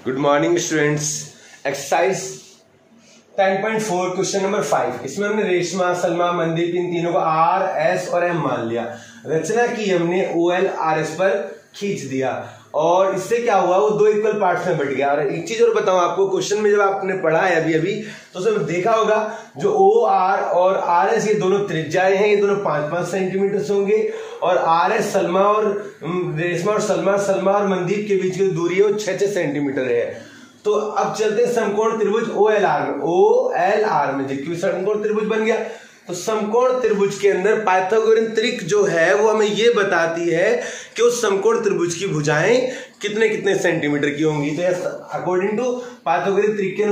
Good morning students. Exercise 10.4 question number 5। इसमें हमने रेशमा, सलमा, मनदीप इन तीनों को आर, एस और एम मान लिया। रचना की हमने ओ एल आर एस पर खींच दिया और इससे क्या हुआ, वो दो इक्वल पार्ट्स में बट गया। और एक चीज और बताऊं आपको, क्वेश्चन में जब आपने पढ़ा है अभी तो उसमें देखा होगा जो ओ आर और आर एस ये दोनों त्रिज्याएं हैं, ये दोनों 5-5 सेंटीमीटर होंगे। और आर एस सलमा और रेशमा और सलमा और मनदीप के बीच की दूरी है वो 6-6 सेंटीमीटर है। तो अब चलते हैं समकोण त्रिभुज ओ एल आर में, जबकि समकोण त्रिभुज बन गया। तो समकोण त्रिभुज के अंदर पाइथागोरियन त्रिक जो है वो हमें ये बताती है कि उस समकोण त्रिभुज की भुजाएं कितने कितने सेंटीमीटर की होंगी। तो अकॉर्डिंग टू पाइथागोरियन त्रिक के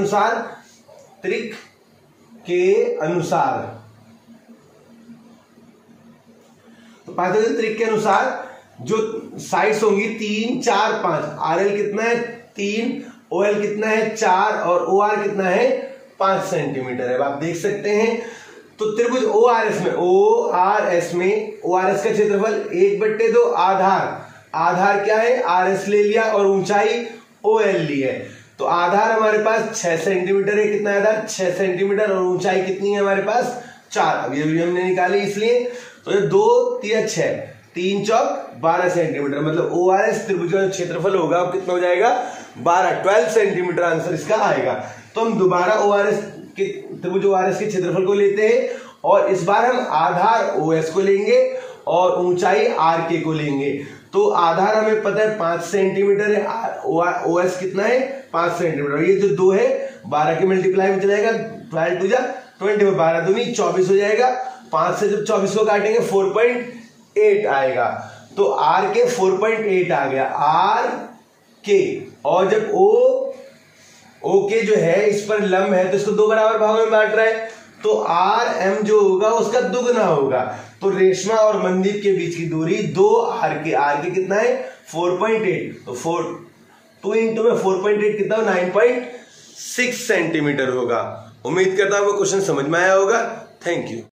अनुसार जो साइड्स होंगी 3, 4, 5, आर एल कितना है 3, ओ एल कितना है 4 और ओ आर कितना है 5 सेंटीमीटर है। आप देख सकते हैं। तो त्रिभुज ओ आर एस में ओ आर एस का क्षेत्रफल 1/2 आधार क्या है आर एस ले लिया और ऊंचाई ओ एल ली है। तो आधार हमारे पास 6 सेंटीमीटर है। कितना आधार 6 सेंटीमीटर और ऊंचाई कितनी है हमारे पास 4। अभी हमने निकाली इसलिए। तो ये 2, 3, 6, 3 चौक 12 सेंटीमीटर, मतलब ओ आर एस त्रिभुज का जो क्षेत्रफल होगा वो कितना हो जाएगा 12 सेंटीमीटर आंसर इसका आएगा। तो हम दोबारा ओ आर एस त्रिभुज ओ आर एस के क्षेत्रफल को लेते हैं और इस बार हम आधार ओ एस को लेंगे और ऊंचाई आर के को लेंगे। तो आधार हमें पता है 5 सेंटीमीटर है, ओ एस कितना है 5 सेंटीमीटर। ये जो 2 है 12 के मल्टीप्लाई में चलेगा, 12 2 जा 20, 12 दूनी 24 हो जाएगा। 5 से जब 24 को काटेंगे 4.8 आएगा। तो आर के 4.8 आ गया आर के। और जब ओ के जो है इस पर लंब है तो इसको 2 बराबर भागों में बांट रहा है, तो आर एम जो होगा उसका दुगना होगा। तो रेशमा और मनदीप के बीच की दूरी 2 आर के कितना है 4.8। तो 2 इंटू में 4.8 कितना 9.6 सेंटीमीटर होगा। उम्मीद करता हूं आपको क्वेश्चन समझ में आया होगा। Thank you.